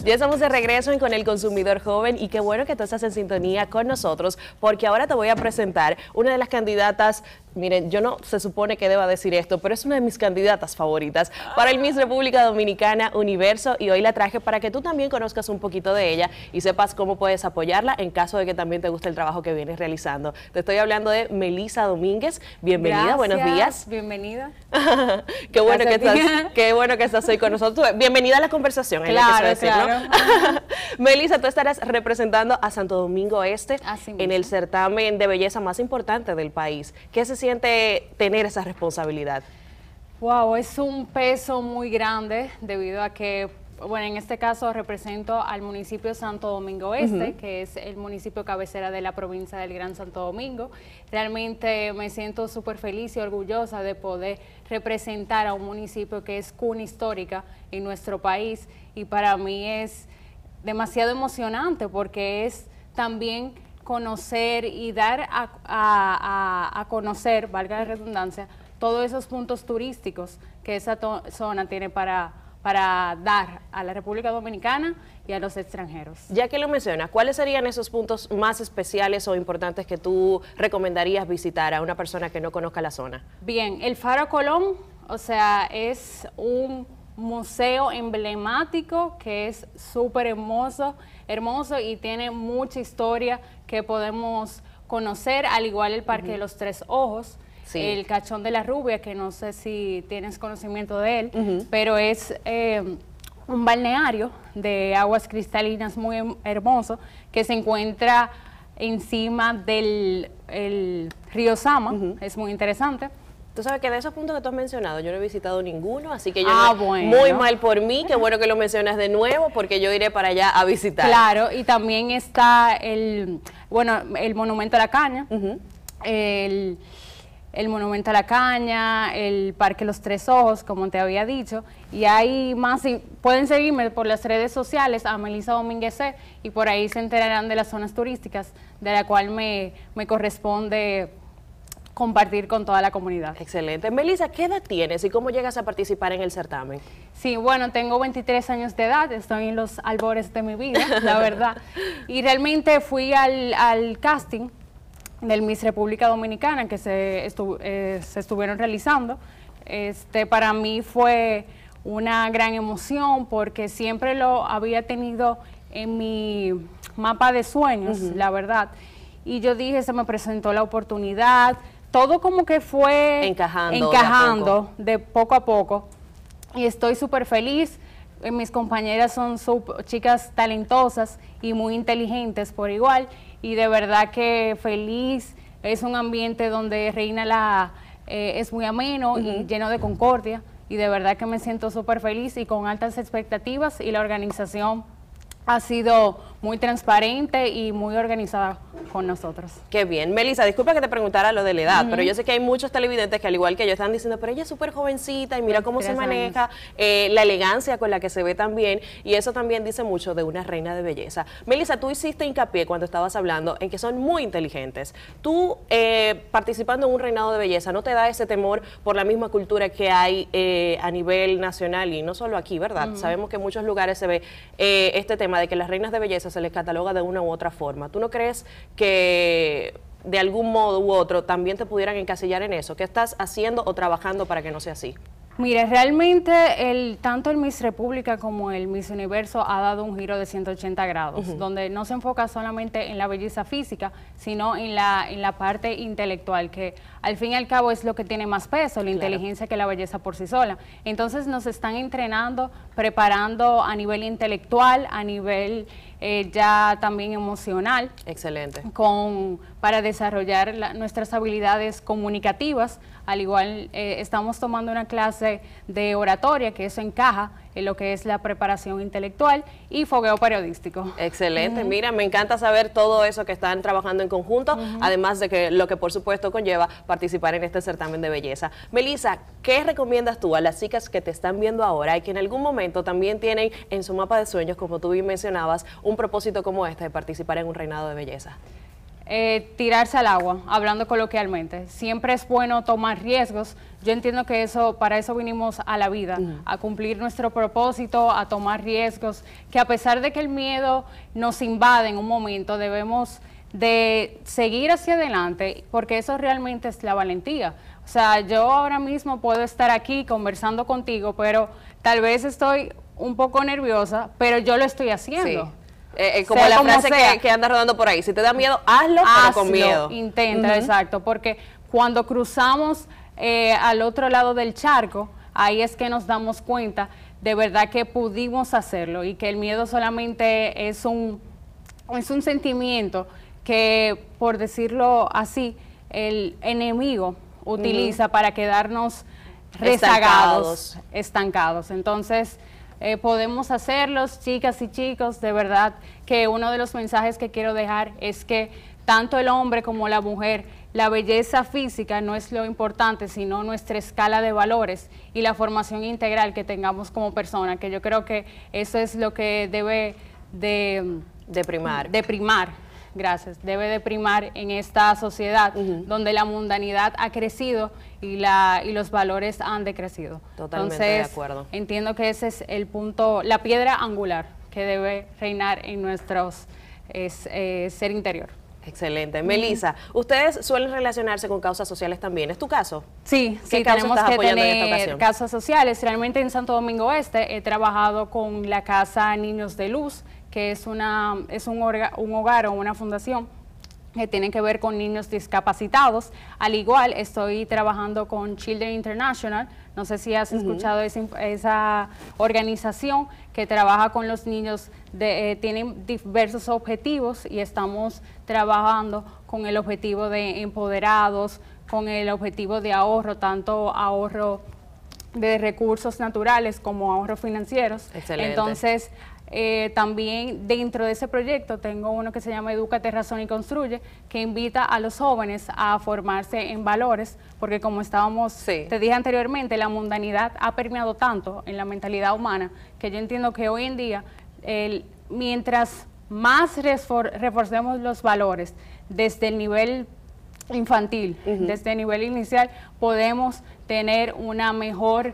Ya estamos de regreso en Con el Consumidor Joven y qué bueno que tú estás en sintonía con nosotros porque ahora te voy a presentar una de las candidatas. Miren, yo no se supone que deba decir esto, pero es una de mis candidatas favoritas para el Miss República Dominicana Universo y hoy la traje para que tú también conozcas un poquito de ella y sepas cómo puedes apoyarla en caso de que también te guste el trabajo que vienes realizando. Te estoy hablando de Melissa Domínguez. Bienvenida, Gracias, buenos días. Bienvenida. Qué bueno que estás hoy con nosotros. Bienvenida a la conversación. Claro, claro. Melissa, tú estarás representando a Santo Domingo Este en el certamen de belleza más importante del país. ¿Qué se siente tener esa responsabilidad? Wow, es un peso muy grande debido a que, bueno, en este caso represento al municipio Santo Domingo Este, que es el municipio cabecera de la provincia del Gran Santo Domingo. Realmente me siento súper feliz y orgullosa de poder representar a un municipio que es cuna histórica en nuestro país y para mí es demasiado emocionante porque es también conocer y dar a conocer, valga la redundancia, todos esos puntos turísticos que esa zona tiene para dar a la República Dominicana y a los extranjeros. Ya que lo mencionas, ¿cuáles serían esos puntos más especiales o importantes que tú recomendarías visitar a una persona que no conozca la zona? Bien, el Faro Colón, o sea, es un museo emblemático que es súper hermoso y tiene mucha historia que podemos conocer, al igual el Parque de los Tres Ojos, el Cachón de la Rubia, que no sé si tienes conocimiento de él, pero es un balneario de aguas cristalinas muy hermoso que se encuentra encima del río Sama, es muy interesante. Tú sabes que de esos puntos que tú has mencionado, yo no he visitado ninguno, así que yo muy mal por mí, qué bueno que lo mencionas de nuevo, porque yo iré para allá a visitar. Claro, y también está el Monumento a la Caña, el Monumento a la Caña, el Parque Los Tres Ojos, como te había dicho, y hay más, pueden seguirme por las redes sociales a Melissa Domínguez C, y por ahí se enterarán de las zonas turísticas, de la cual me corresponde compartir con toda la comunidad. Excelente. Melissa, ¿qué edad tienes y cómo llegas a participar en el certamen? Sí, bueno, tengo 23 años de edad, estoy en los albores de mi vida, la verdad. Y realmente fui al casting del Miss República Dominicana que se estuvieron realizando. Para mí fue una gran emoción porque siempre lo había tenido en mi mapa de sueños, la verdad. Y yo dije, se me presentó la oportunidad, todo como que fue encajando de poco a poco y estoy súper feliz. Mis compañeras son chicas talentosas y muy inteligentes por igual y de verdad que feliz. Es un ambiente donde reina es muy ameno y lleno de concordia y de verdad que me siento súper feliz y con altas expectativas y la organización ha sido muy transparente y muy organizada con nosotros. Qué bien. Melissa, disculpa que te preguntara lo de la edad, pero yo sé que hay muchos televidentes que al igual que yo están diciendo, pero ella es súper jovencita y mira cómo se maneja, la elegancia con la que se ve también, y eso también dice mucho de una reina de belleza. Melissa, tú hiciste hincapié cuando estabas hablando en que son muy inteligentes. Tú, participando en un reinado de belleza, ¿no te da ese temor por la misma cultura que hay a nivel nacional y no solo aquí, verdad? Sabemos que en muchos lugares se ve este tema de que las reinas de belleza se les cataloga de una u otra forma. ¿Tú no crees que de algún modo u otro también te pudieran encasillar en eso? ¿Qué estás haciendo o trabajando para que no sea así? Mire, realmente tanto el Miss República como el Miss Universo ha dado un giro de 180 grados, donde no se enfoca solamente en la belleza física, sino en la parte intelectual, que al fin y al cabo es lo que tiene más peso, la inteligencia, que la belleza por sí sola. Entonces nos están entrenando, preparando a nivel intelectual, a nivel ya también emocional. Excelente. Para desarrollar nuestras habilidades comunicativas. Al igual estamos tomando una clase de oratoria, que eso encaja en lo que es la preparación intelectual y fogueo periodístico. Excelente. Mira, me encanta saber todo eso que están trabajando en conjunto, además de que lo que por supuesto conlleva participar en este certamen de belleza. Melissa, ¿qué recomiendas tú a las chicas que te están viendo ahora y que en algún momento también tienen en su mapa de sueños, como tú bien mencionabas, un propósito como este de participar en un reinado de belleza? tirarse al agua, hablando coloquialmente. Siempre es bueno tomar riesgos. Yo entiendo que para eso vinimos a la vida, a cumplir nuestro propósito, a tomar riesgos, que a pesar de que el miedo nos invade en un momento, debemos de seguir hacia adelante, porque eso realmente es la valentía. O sea, yo ahora mismo puedo estar aquí conversando contigo, pero tal vez estoy un poco nerviosa, pero yo lo estoy haciendo. Sí. Como la frase que anda rodando por ahí, si te da miedo, hazlo, pero con miedo. Intenta, exacto, porque cuando cruzamos al otro lado del charco, ahí es que nos damos cuenta de verdad que pudimos hacerlo y que el miedo solamente es un sentimiento que, por decirlo así, el enemigo utiliza para quedarnos rezagados, estancados. Entonces, podemos hacerlos, chicas y chicos. De verdad que uno de los mensajes que quiero dejar es que tanto el hombre como la mujer, la belleza física no es lo importante, sino nuestra escala de valores y la formación integral que tengamos como persona, que yo creo que eso es lo que debe de primar. Gracias. Debe de primar en esta sociedad donde la mundanidad ha crecido y los valores han decrecido. Totalmente. Entonces, de acuerdo. Entiendo que ese es el punto, la piedra angular que debe reinar en nuestros ser interior. Excelente. Melissa, ¿ustedes suelen relacionarse con causas sociales también? ¿Es tu caso? Sí, tenemos que tener causas sociales. Realmente en Santo Domingo Este he trabajado con la Casa Niños de Luz, que es un hogar o una fundación que tiene que ver con niños discapacitados. Al igual, estoy trabajando con Children International. No sé si has escuchado esa organización que trabaja con los niños, tienen diversos objetivos y estamos trabajando con el objetivo de empoderados, con el objetivo de ahorro, tanto ahorro de recursos naturales como ahorros financieros. Excelente. Entonces, también dentro de ese proyecto tengo uno que se llama Edúcate, Razona y Construye, que invita a los jóvenes a formarse en valores, porque como te dije anteriormente, la mundanidad ha permeado tanto en la mentalidad humana, que yo entiendo que hoy en día, mientras más reforcemos los valores desde el nivel infantil, desde el nivel inicial, podemos tener un mejor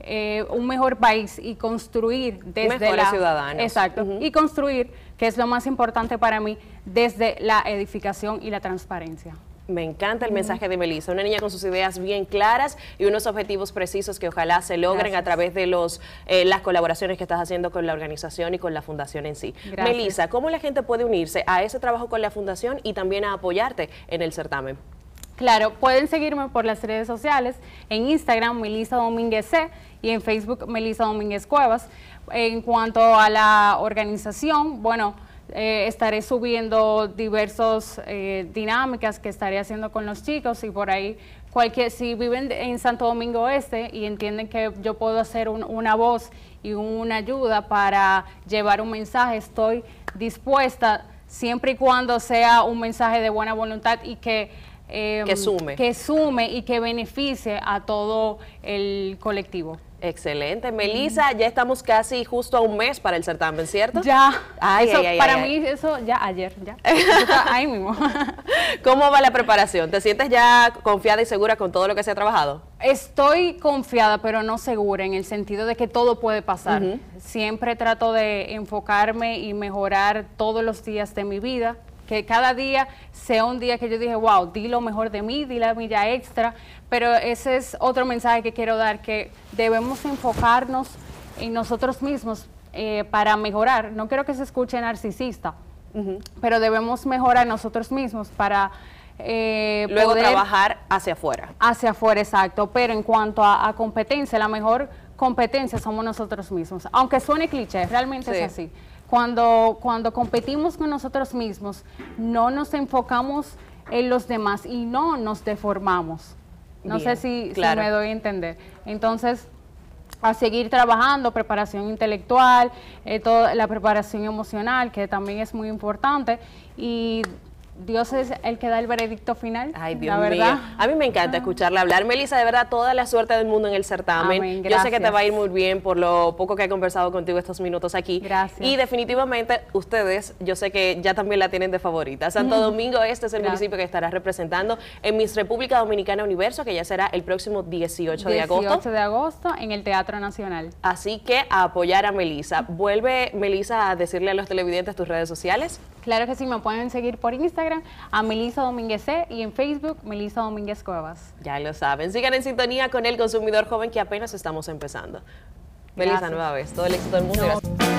país y construir desde mejores ciudadanos. Exacto, y construir, que es lo más importante para mí, desde la edificación y la transparencia. Me encanta el mensaje de Melissa, una niña con sus ideas bien claras y unos objetivos precisos que ojalá se logren a través de las colaboraciones que estás haciendo con la organización y con la fundación en sí. Gracias. Melissa, ¿cómo la gente puede unirse a ese trabajo con la fundación y también a apoyarte en el certamen? Claro, pueden seguirme por las redes sociales, en Instagram, Melissa Domínguez C, y en Facebook, Melissa Domínguez Cuevas. En cuanto a la organización, bueno, estaré subiendo diversas dinámicas que estaré haciendo con los chicos, y por ahí, si viven en Santo Domingo Este y entienden que yo puedo hacer una voz y una ayuda para llevar un mensaje, estoy dispuesta, siempre y cuando sea un mensaje de buena voluntad y que sume y que beneficie a todo el colectivo. Excelente. Melissa, ya estamos casi justo a un mes para el certamen, ¿cierto? Ya. Para mí eso ya ayer, ya. Ahí mismo. ¿Cómo va la preparación? ¿Te sientes ya confiada y segura con todo lo que se ha trabajado? Estoy confiada, pero no segura, en el sentido de que todo puede pasar. Siempre trato de enfocarme y mejorar todos los días de mi vida, que cada día sea un día que yo dije, wow, di lo mejor de mí, di la milla extra, pero ese es otro mensaje que quiero dar, que debemos enfocarnos en nosotros mismos para mejorar. No quiero que se escuche narcisista, pero debemos mejorar nosotros mismos para luego poder trabajar hacia afuera. Hacia afuera, exacto, pero en cuanto a competencia, la mejor competencia somos nosotros mismos, aunque suene cliché, realmente es así. Cuando competimos con nosotros mismos, no nos enfocamos en los demás y no nos deformamos. No sé si me doy a entender. Entonces, a seguir trabajando, preparación intelectual, toda la preparación emocional, que también es muy importante, y Dios es el que da el veredicto final. Ay, Dios la verdad. mío. A mí me encanta escucharla hablar. Melissa, de verdad, toda la suerte del mundo en el certamen. Amén, yo sé que te gracias. va a ir muy bien por lo poco que he conversado contigo estos minutos aquí. Gracias. Y definitivamente ustedes, yo sé que ya también la tienen de favorita. Santo Domingo Este es el municipio que estará representando en Miss República Dominicana Universo, que ya será el próximo 18 de agosto. 18 de agosto en el Teatro Nacional. Así que a apoyar a Melissa. Vuelve, Melissa, a decirle a los televidentes tus redes sociales. Claro que sí, me pueden seguir por Instagram a Melissa Domínguez C y en Facebook Melissa Domínguez Cuevas. Ya lo saben. Sigan en sintonía con el consumidor joven que apenas estamos empezando. Melissa, Gracias. nueva vez. Todo el éxito del mundo. Gracias.